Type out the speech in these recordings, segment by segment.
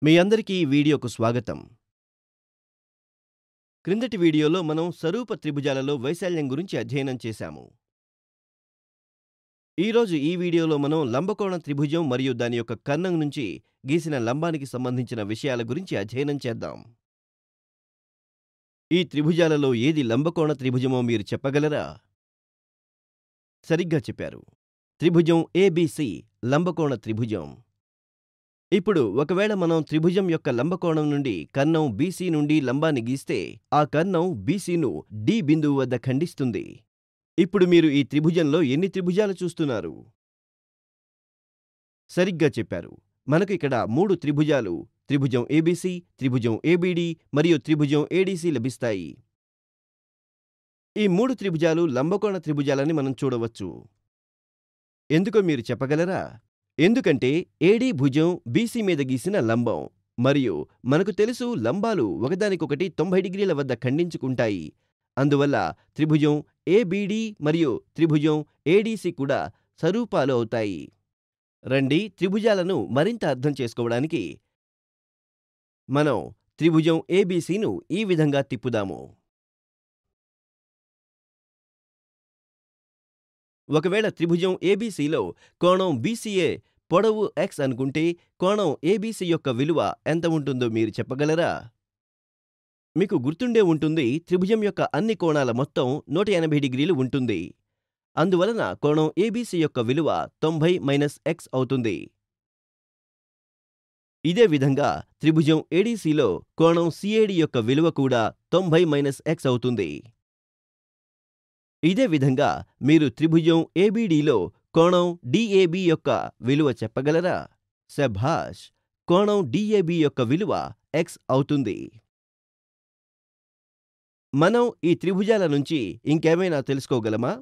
మీ అందరికీ ఈ వీడియోకు స్వాగతం. క్రిందటి వీడియోలో మనం స్వరూప త్రిభుజాలలో వైశాల్యం గురించి అధ్యయనం చేశాము. ఈరోజు ఈ వీడియోలో మనం లంబకోణ త్రిభుజం మరియు దాని యొక్క కర్ణం నుంచి గీసిన లంబానికి సంబంధించిన విషయాల గురించి అధ్యయనం చేద్దాం. ఈ త్రిభుజాలలో ఏది లంబకోణ త్రిభుజమో మీరు చెప్పగలరా? సరిగ్గా చెప్పారు. త్రిభుజం ఏబిసి లంబకోణ త్రిభుజం. ఇప్పుడు ఒకవేళ మనం త్రిభుజం యొక్క లంబకోణం నుండి కర్ణం బీసీ నుండి లంబాన్ని గీస్తే ఆ కర్ణం బీసీను డి బిందువు వద్ద ఖండిస్తుంది. ఇప్పుడు మీరు ఈ త్రిభుజంలో ఎన్ని త్రిభుజాలు చూస్తున్నారు? సరిగ్గా చెప్పారు. మనకు ఇక్కడ 3 త్రిభుజాలు, త్రిభుజం ఏబిసి, త్రిభుజం ఏబిడి మరియు త్రిభుజం ఏడిసి లభిస్తాయి. ఈ 3 త్రిభుజాలు లంబకోణ త్రిభుజాలని మనం చూడవచ్చు. ఎందుకో మీరు చెప్పగలరా? ఎందుకంటే ఏడీ భుజం బీసీ మీద గీసిన లంబం, మరియు మనకు తెలుసు లంబాలు ఒకదానికొకటి 90 డిగ్రీల వద్ద ఖండించుకుంటాయి. అందువల్ల త్రిభుజం ఏబిడి మరియు త్రిభుజం ఏడిసి కూడా స్వరూపాలు అవుతాయి. రండి త్రిభుజాలను మరింత అర్థం చేసుకోవడానికి మనం త్రిభుజం ఏబిసిను ఈ విధంగా తిప్పుదాము. ఒకవేళ త్రిభుజం ఏబిసిలో కోణం బీసీఏ పొడవు x అనుకుంటే కోణం ఏబిసి యొక్క విలువ ఎంత ఉంటుందో మీరు చెప్పగలరా? మీకు గుర్తుండే ఉంటుంది, త్రిభుజం యొక్క అన్ని కోణాల మొత్తం 180 డిగ్రీలు ఉంటుంది. అందువలన కోణం ఏబిసి యొక్క విలువ 90 - x అవుతుంది. ఇదే విధంగా త్రిభుజం ఏడిసిలో కోణం సిఏడి యొక్క విలువ కూడా 90 - x అవుతుంది. ఇదే విధంగా మీరు త్రిభుజం ఏబిడిలో కోణం డిఏబి యొక్క విలువ చెప్పగలరా? శభాష్! కోణం డిఏబి యొక్క విలువ x అవుతుంది. మనం ఈ త్రిభుజాల నుంచి ఇంకేమైనా తెలుసుకోగలమా?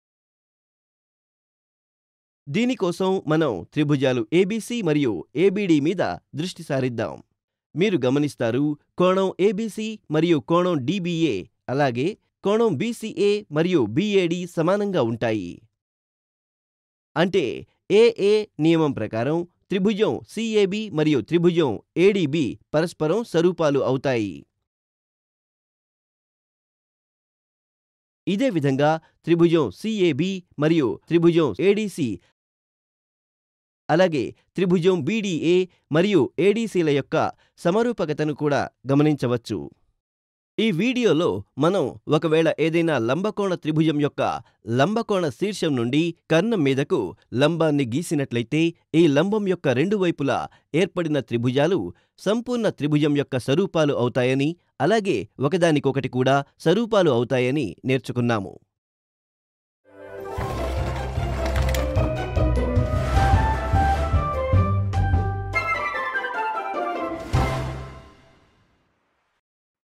దీనికోసం మనం త్రిభుజాలు ఏబిసి మరియు ఏబిడి మీద దృష్టి సారిద్దాం. మీరు గమనిస్తారు, కోణం ఏబిసి మరియు కోణం డిబిఏ అలాగే కోణం బీసీఏ మరియు బిఏడి సమానంగా ఉంటాయి. అంటే ఏఏ నియమం ప్రకారం త్రిభుజం సిఏబి మరియు త్రిభుజం ఏడిబి పరస్పరం స్వరూపాలు అవుతాయి. ఇదే విధంగా త్రిభుజం సిఏబి మరియు త్రిభుజం ఏడిసి అలాగే త్రిభుజం బిడిఏ మరియు ఏడిసిల యొక్క సమరూపకతను కూడా గమనించవచ్చు. ఈ వీడియోలో మనం ఒకవేళ ఏదైనా లంబకోణ త్రిభుజం యొక్క లంబకోణ శీర్షం నుండి కర్ణం మీదకు లంబాన్ని గీసినట్లయితే ఈ లంబం యొక్క రెండు వైపులా ఏర్పడిన త్రిభుజాలు సంపూర్ణ త్రిభుజం యొక్క స్వరూపాలు అవుతాయని, అలాగే ఒకదానికొకటి కూడా స్వరూపాలు అవుతాయని నేర్చుకున్నాము.